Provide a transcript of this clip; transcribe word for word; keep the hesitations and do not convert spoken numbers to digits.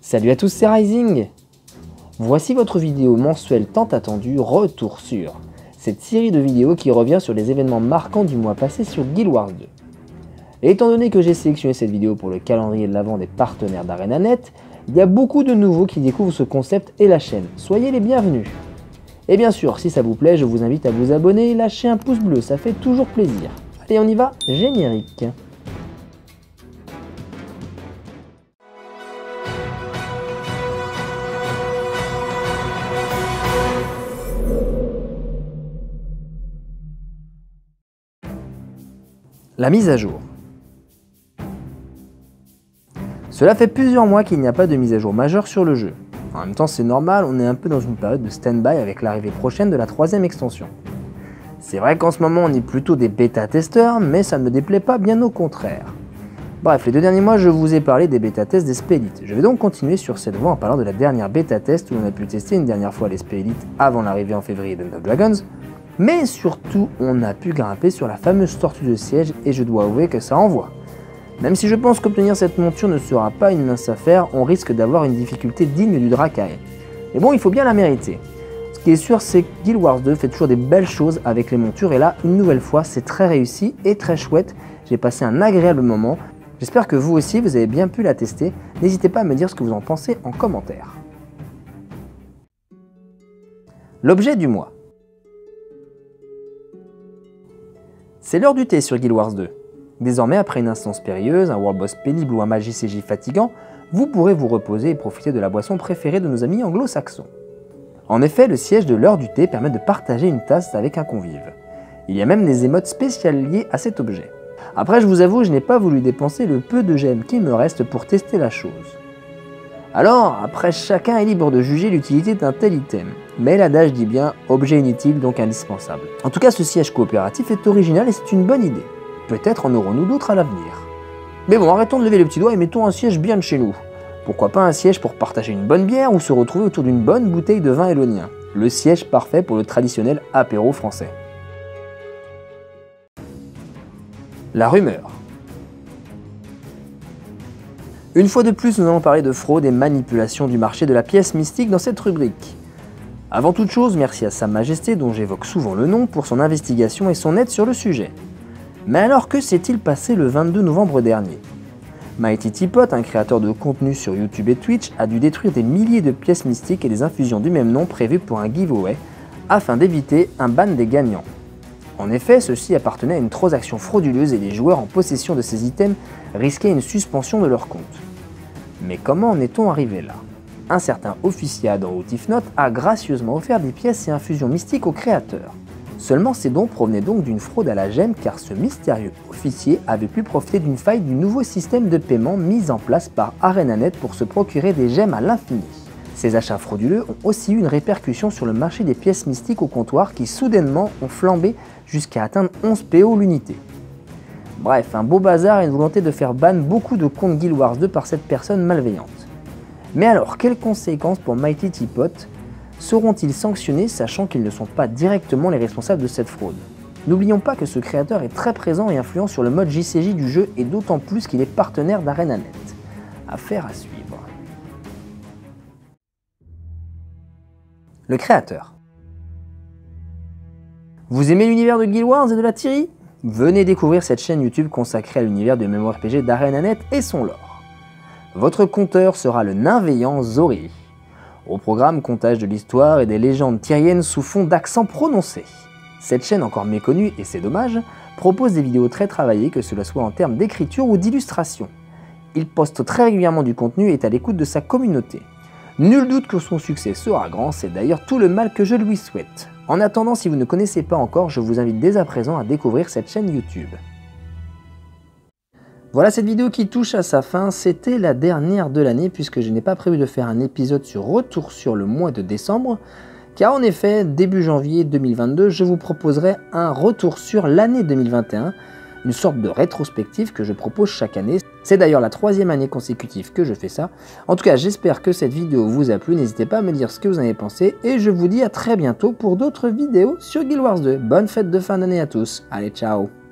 Salut à tous, c'est Rising. Voici votre vidéo mensuelle tant attendue, Retour sur, cette série de vidéos qui revient sur les événements marquants du mois passé sur Guild Wars deux. Et étant donné que j'ai sélectionné cette vidéo pour le calendrier de l'avant des partenaires d'ArenaNet, il y a beaucoup de nouveaux qui découvrent ce concept et la chaîne, soyez les bienvenus. Et bien sûr, si ça vous plaît, je vous invite à vous abonner et lâcher un pouce bleu, ça fait toujours plaisir. Allez, on y va, générique. La mise à jour. Cela fait plusieurs mois qu'il n'y a pas de mise à jour majeure sur le jeu. En même temps, c'est normal, on est un peu dans une période de stand-by avec l'arrivée prochaine de la troisième extension. C'est vrai qu'en ce moment on est plutôt des bêta-testeurs, mais ça ne me déplaît pas, bien au contraire. Bref, les deux derniers mois je vous ai parlé des bêta-tests des Spélites. Je vais donc continuer sur cette voie en parlant de la dernière bêta-test où on a pu tester une dernière fois les Spélites avant l'arrivée en février d'End of Dragons. Mais surtout, on a pu grimper sur la fameuse tortue de siège et je dois avouer que ça envoie. Même si je pense qu'obtenir cette monture ne sera pas une mince affaire, on risque d'avoir une difficulté digne du Dracae. Mais bon, il faut bien la mériter. Ce qui est sûr, c'est que Guild Wars deux fait toujours des belles choses avec les montures et là, une nouvelle fois, c'est très réussi et très chouette. J'ai passé un agréable moment. J'espère que vous aussi, vous avez bien pu la tester. N'hésitez pas à me dire ce que vous en pensez en commentaire. L'objet du mois. C'est l'heure du thé sur Guild Wars deux. Désormais, après une instance périlleuse, un world boss pénible ou un Magi C J fatigant, vous pourrez vous reposer et profiter de la boisson préférée de nos amis anglo-saxons. En effet, le siège de l'heure du thé permet de partager une tasse avec un convive. Il y a même des émotes spéciales liées à cet objet. Après, je vous avoue, je n'ai pas voulu dépenser le peu de gemmes qu'il me reste pour tester la chose. Alors, après, chacun est libre de juger l'utilité d'un tel item. Mais l'adage dit bien « objet inutile donc indispensable ». En tout cas, ce siège coopératif est original et c'est une bonne idée. Peut-être en aurons-nous d'autres à l'avenir. Mais bon, arrêtons de lever le petit doigt et mettons un siège bien de chez nous. Pourquoi pas un siège pour partager une bonne bière ou se retrouver autour d'une bonne bouteille de vin élonien. Le siège parfait pour le traditionnel apéro français. La rumeur. Une fois de plus, nous allons parler de fraude et manipulation du marché de la pièce mystique dans cette rubrique. Avant toute chose, merci à Sa Majesté, dont j'évoque souvent le nom, pour son investigation et son aide sur le sujet. Mais alors que s'est-il passé le vingt-deux novembre dernier? Mighty Teapot, un créateur de contenu sur YouTube et Twitch, a dû détruire des milliers de pièces mystiques et des infusions du même nom prévues pour un giveaway, afin d'éviter un ban des gagnants. En effet, ceux-ci appartenaient à une transaction frauduleuse et les joueurs en possession de ces items risquaient une suspension de leur compte. Mais comment en est-on arrivé là? Un certain officier dans Outifnot a gracieusement offert des pièces et infusions mystiques aux créateurs. Seulement ces dons provenaient donc d'une fraude à la gemme car ce mystérieux officier avait pu profiter d'une faille du nouveau système de paiement mis en place par ArenaNet pour se procurer des gemmes à l'infini. Ces achats frauduleux ont aussi eu une répercussion sur le marché des pièces mystiques au comptoir qui soudainement ont flambé jusqu'à atteindre onze P O l'unité. Bref, un beau bazar et une volonté de faire ban beaucoup de comptes Guild Wars deux par cette personne malveillante. Mais alors, quelles conséquences pour Mighty Teapot? Seront-ils sanctionnés sachant qu'ils ne sont pas directement les responsables de cette fraude? N'oublions pas que ce créateur est très présent et influent sur le mode J C J du jeu et d'autant plus qu'il est partenaire d'ArenaNet. Affaire à suivre. Le créateur. Vous aimez l'univers de Guild Wars et de la Thyri? Venez découvrir cette chaîne YouTube consacrée à l'univers de MMORPG d'ArenaNet et son lore. Votre conteur sera le nain veillant Zori. Au programme, comptage de l'histoire et des légendes tyriennes sous fond d'accent prononcé. Cette chaîne encore méconnue, et c'est dommage, propose des vidéos très travaillées, que cela soit en termes d'écriture ou d'illustration. Il poste très régulièrement du contenu et est à l'écoute de sa communauté. Nul doute que son succès sera grand, c'est d'ailleurs tout le mal que je lui souhaite. En attendant, si vous ne connaissez pas encore, je vous invite dès à présent à découvrir cette chaîne YouTube. Voilà cette vidéo qui touche à sa fin, c'était la dernière de l'année puisque je n'ai pas prévu de faire un épisode sur Retour sur le mois de décembre, car en effet, début janvier deux mille vingt-deux, je vous proposerai un retour sur l'année deux mille vingt et un, une sorte de rétrospective que je propose chaque année. C'est d'ailleurs la troisième année consécutive que je fais ça. En tout cas, j'espère que cette vidéo vous a plu, n'hésitez pas à me dire ce que vous en avez pensé, et je vous dis à très bientôt pour d'autres vidéos sur Guild Wars deux. Bonne fête de fin d'année à tous, allez ciao!